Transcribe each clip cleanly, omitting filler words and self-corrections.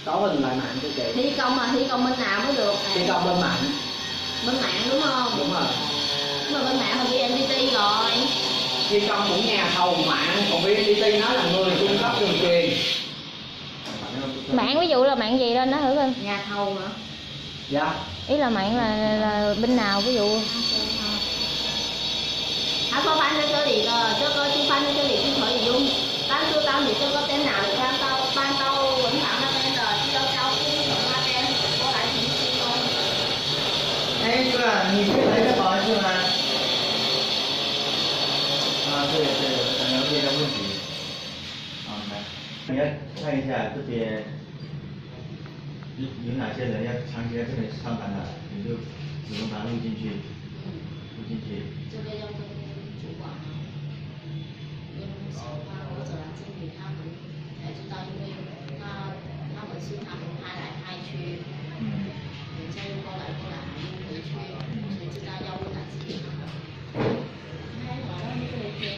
có bên loại mạng cho chị. Thi công bên nào mới được? Thi công bên mạng. Bên mạng đúng không? Đúng rồi. Nhưng mà bên mạng là VNPT rồi. Thi công cũng nhà thầu mạng, còn VNPT nó là người cung cấp đường truyền. Mạng ví dụ là mạng gì lên đó thử coi. Nhà thầu hả? Dạ. Ý là mạng là bên nào ví dụ. Có phán cho chơi thì cho cơ chú phán cho chơi thì chú khởi dùng. Tao chưa tao thì cho có tên nào thì ban tao vẫn thẳng ra tên rồi, chứ đâu tao cũng không ra tên, có lại thì xin thôi. 哎，这个你可以来一个保安是吗？啊，对对，了解一下问题。啊，来，你要看一下这边有哪些人要长期在这里上班的，你就只能把它录进去，录进去。 这个要跟主管啊，跟小花或者经理他们才知道，因为他们是他们派来派去，人家又过来又回去，谁知道要问哪几个？开好像这一天。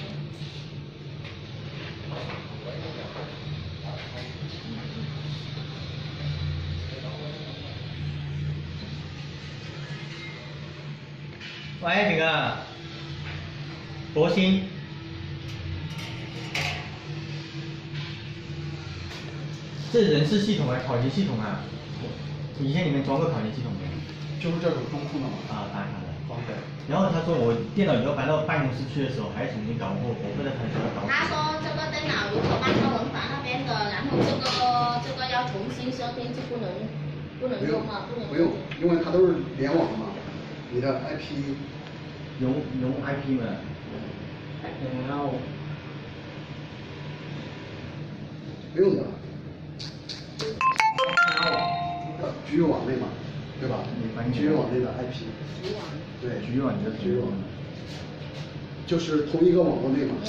喂，那个博鑫，这人事系统啊，考勤系统啊，以前你们装过考勤系统没有？ 就是这种中控的嘛。 啊，打卡的。 对。 然后他说我电脑以后搬到办公室去的时候还重新搞过，我不知道他怎么搞。 他说这个电脑如果搬到文法那边的，然后这个要重新设定，就不能用嘛，不能。 不用，因为它都是联网的嘛，你的 IP。 用 IP 嘛。然后。 不用的。局域网内嘛，对吧？局域网内的 IP。对， 局域网就是局域网。 就是同一个网络内嘛。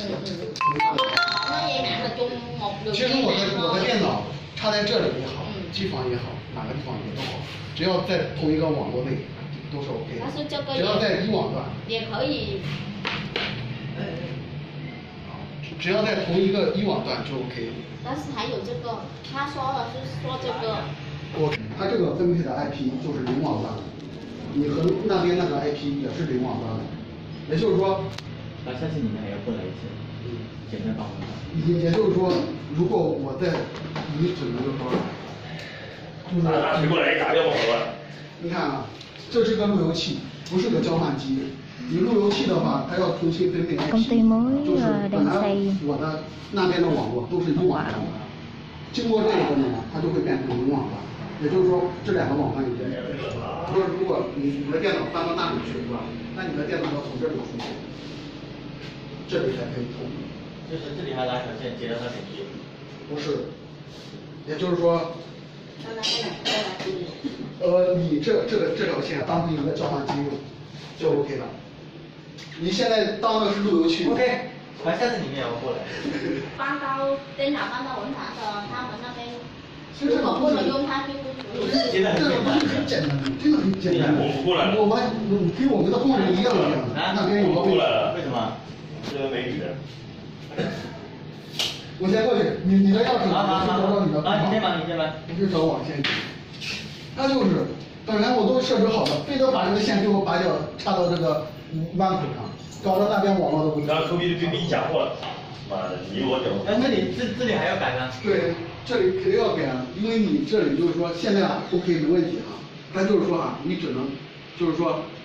其实我的电脑插在这里也好，机房也好，哪个地方也都好，只要在同一个网络内都是 OK 的。 但是这个只要在一网段。也可以。 只要在同一个一网段就 OK。 但是还有这个，他说了是说这个。 它这个分配的 IP 就是零网段，你和那边那个 IP 也是零网段的，也就是说。 那下次你们还要过来一次，简单帮我们。 也就是说，如果我在，你只能就是说， 拿水过来打掉我了。 你看啊，这是个路由器，不是个交换机。你路由器的话，它要重新分配 IP， 就是本来我的那边的网络都是一网段的，经过这个呢，它就会变成零网段。也就是说，这两个网段已经，说如果你的电脑搬到那里去，是吧？那你的电脑要从这里出去，这里才可以通。 就是这里还拉条线接到那边去。 不是，也就是说，你这条线当成一个交换机用，就 OK 了。你现在当的是路由器。 OK， 下次你们也要过来。 搬到电脑搬到文堂的，他们那边。如果不能用它就不可以。 这个不是很简单的，真的很简单。 我过来了。 我们跟我们的工人一样一样的。那边有个过来了。 为什么？ 这个美女的。 我先过去，你的钥匙好，你先忙， 我去找网线。他就是，本来我都设置好了，非得把这个线给我拔掉，插到这个弯口上，搞得那边网络都不行。 然后抠鼻就跟你讲话了，妈的，你我讲。 那这里还要改呢？ 对，这里肯定要改啊，因为你这里就是说现在OK 没问题啊，但就是说啊，你只能就是说。